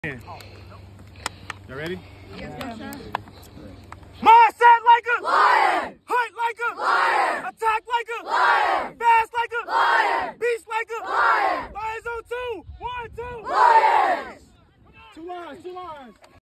You ready? Yes, sir. Mindset like a Lion! hunt like a Lion! attack like a Lion! fast like a Lion! beast like a Lion! Lions on 2. 1, 2. Lions! Two lines, two lines.